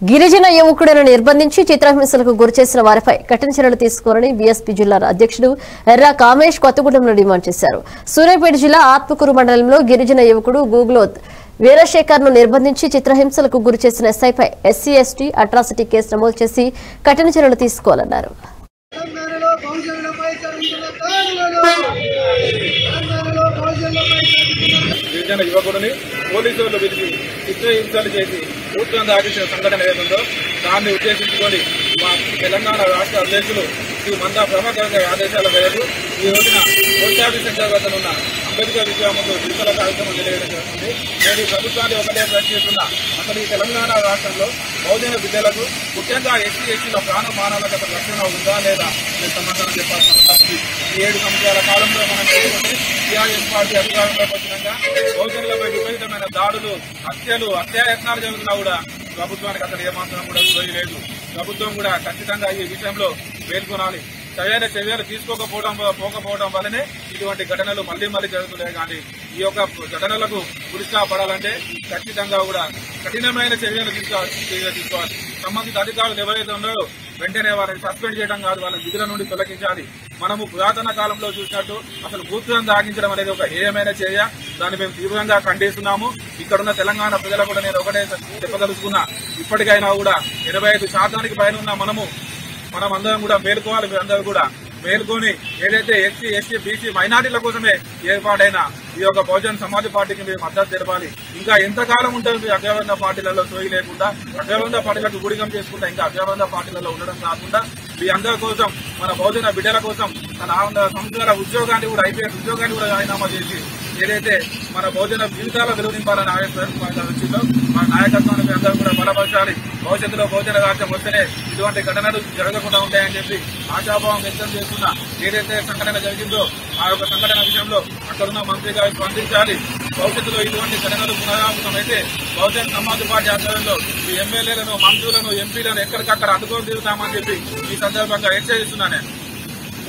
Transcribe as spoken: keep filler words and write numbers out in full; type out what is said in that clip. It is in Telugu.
గిరిజన యువకులను నిర్బంధించి చిత్రహింసలకు గురిచేసిన వారిపై కఠిన చర్యలు తీసుకోవాలని బీఎస్పీ జిల్లా అధ్యక్షుడు ఎర్ర కామేష్ కొత్తగూడెంలో డిమాండ్ చేశారు. సూర్యాపేట జిల్లా ఆత్మకూరు మండలంలో గిరిజన యువకుడు గూగులో వీరశేఖర్ ను నిర్బంధించి చిత్రహింసలకు గురిచేసిన ఎస్ఐపై ఎస్సీ ఎస్టీ అట్రాసిటీ కేసు నమోదు చేసి కఠిన చర్యలు తీసుకోవాలన్నారు. గిరిజన యువకుడిని పోలీసులు పిలిచి చిత్రహింసలు చేసి పూర్తిగా దాటించిన సంఘటన ఏదందో దాన్ని ఉద్దేశించుకొని మా తెలంగాణ రాష్ట్ర అధ్యక్షులు శ్రీ మందా ప్రభాకర్ గారి ఆదేశాల మేరకు ఈ రోజున పోస్టాఫీస్ సెంటర్ వద్ద ఉన్న అంబేద్కర్ విగ్రహంలో దిశల కార్యక్రమం నిర్వహించడం జరుగుతుంది. నేను ప్రభుత్వాన్ని ఒకటే ప్రశ్నిస్తున్నా, అసలు ఈ తెలంగాణ రాష్ట్రంలో బహుజన బిడ్డలకు ముఖ్యంగా ఎస్సీ ఎస్టీల ప్రాణ మానవత రక్షణ ఉందా లేదా నేను సమాధానం చెప్పాల్సిన అవసరం. ఈ ఏడు సంవత్సరాల కాలంలో మనం చూసుకుంటే టీఆర్ఎస్ పార్టీ అధికారంలోకి వచ్చినాక బహుజనులపై విపరీతమైన దాడులు, హత్యలు, హత్యాయత్నాలు జరుగుతున్నా కూడా ప్రభుత్వానికి అసలు ఏమాత్రం కూడా సోయి లేదు. ప్రభుత్వం కూడా ఖచ్చితంగా ఈ విషయంలో మేల్కొనాలి. సరైన చర్యలు తీసుకోకపోవడం పోకపోవడం వల్లనే ఇటువంటి ఘటనలు మళ్లీ మళ్లీ జరుగుతున్నాయి. కానీ ఈ యొక్క ఘటనలకు పురస్కారపడాలంటే ఖచ్చితంగా కూడా కఠినమైన చర్యలు తీసుకోవాలి. సంబంధిత అధికారులు ఎవరైతే ఉన్నారో వెంటనే వారిని సస్పెండ్ చేయడం కాదు, వాళ్ళని విధుల నుండి తొలగించాలి. మనము పురాతన కాలంలో చూసినట్టు అసలు భూత్వం దాగించడం అనేది ఒక హేయమైన చర్య. దాన్ని మేము తీవ్రంగా ఖండిస్తున్నాము. ఇక్కడున్న తెలంగాణ ప్రజలకు కూడా నేను ఒకటే చెప్పదలుచుకున్నా, ఇప్పటికైనా కూడా ఎనభై ఐదు శాతానికి పైన ఉన్న మనము మనం అందరం కూడా మేల్కోవాలి. మీరందరూ కూడా మేల్కొని ఏదైతే ఎస్సీ ఎస్టీ బీసీ మైనార్టీల కోసమే ఏర్పాటైన ఈ యొక్క బహుజన సమాజ్ పార్టీకి మీరు మద్దతు తెలపాలి. ఇంకా ఎంతకాలం ఉంటుంది అగ్రబంధ పార్టీలలో సోయి లేకుండా, అగ్రబంధ పార్టీలకు గుడిగం చేసుకుంటా ఇంకా అగ్రబంధ పార్టీలలో ఉండడం కాకుండా మీ అందరి కోసం, మన బహుజన బిడ్డల కోసం తన సంస్థల ఉద్యోగాన్ని కూడా ఐపీఎస్ ఉద్యోగాన్ని కూడా రాజీనామా చేసి ఏదైతే మన బహుజన జీవితాల వెలుగు నింపాలని ఆలోచన వచ్చిందో మన నాయకత్వాన్ని మీ అందరూ కూడా బలపరచాలి. భవిష్యత్తులో బహుజన రాజ్యం వస్తేనే ఇటువంటి ఘటనలు జరగకుండా ఉంటాయని చెప్పి ఆశాభావం వ్యక్తం చేస్తున్నా. ఏదైతే సంఘటన జరిగిందో ఆ యొక్క సంఘటన విషయంలో అక్కడున్న మంత్రి గారు స్పందించాలి. భవిష్యత్తులో ఇటువంటి ఘటనలు పునరావృతమైతే బహుజన సమాజ్ పార్టీ ఆధ్వర్యంలో ఈ ఎమ్మెల్యేలను, మంత్రులను, ఎంపీలను ఎక్కడికక్కడ అడ్డుకొని తిరుగుతామని చెప్పి ఈ సందర్భంగా హెచ్చరిస్తున్నాను.